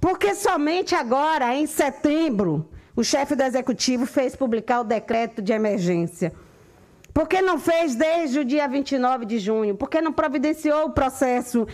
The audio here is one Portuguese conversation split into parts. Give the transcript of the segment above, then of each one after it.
Porque somente agora, em setembro, o chefe do Executivo fez publicar o decreto de emergência. Por que não fez desde o dia 29 de junho? Por que não providenciou o processo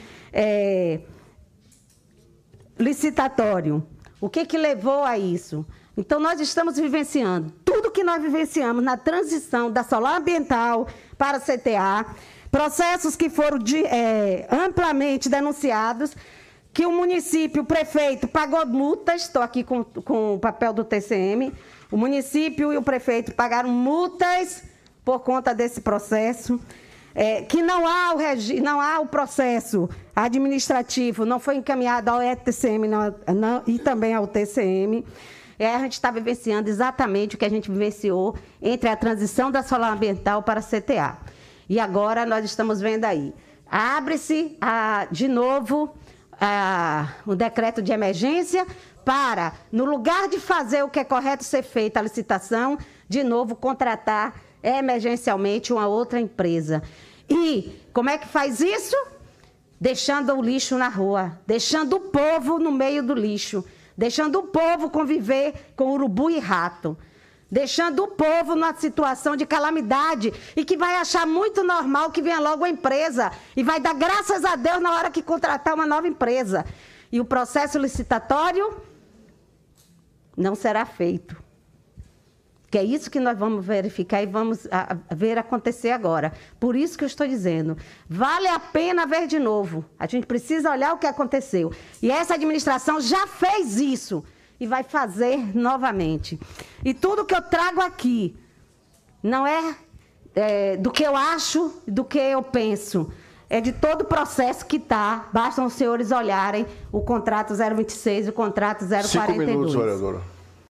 licitatório? O que levou a isso? Então, nós estamos vivenciando tudo que nós vivenciamos na transição da Solar Ambiental para a CTA, processos que foram amplamente denunciados, que o município, o prefeito, pagou multas, estou aqui com o papel do TCM, o município e o prefeito pagaram multas por conta desse processo, que não há o processo administrativo, não foi encaminhado ao ETCM e também ao TCM. A gente está vivenciando exatamente o que a gente vivenciou entre a transição da Solar Ambiental para a CTA. E agora nós estamos vendo aí, abre-se de novo o decreto de emergência para, no lugar de fazer o que é correto ser feito, a licitação, de novo contratar emergencialmente uma outra empresa. E como é que faz isso? Deixando o lixo na rua, deixando o povo no meio do lixo, deixando o povo conviver com urubu e rato, deixando o povo numa situação de calamidade e que vai achar muito normal que venha logo a empresa e vai dar graças a Deus na hora que contratar uma nova empresa. E o processo licitatório não será feito. Que é isso que nós vamos verificar e vamos ver acontecer agora. Por isso que eu estou dizendo, vale a pena ver de novo. A gente precisa olhar o que aconteceu. E essa administração já fez isso e vai fazer novamente. E tudo que eu trago aqui não é do que eu acho, do que eu penso. É de todo o processo que está. Basta os senhores olharem o contrato 026 e o contrato 042. 5 minutos, vereadora.